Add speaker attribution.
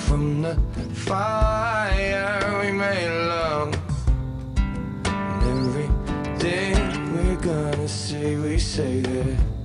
Speaker 1: from the fire. We made love, and every day we're gonna say, we say that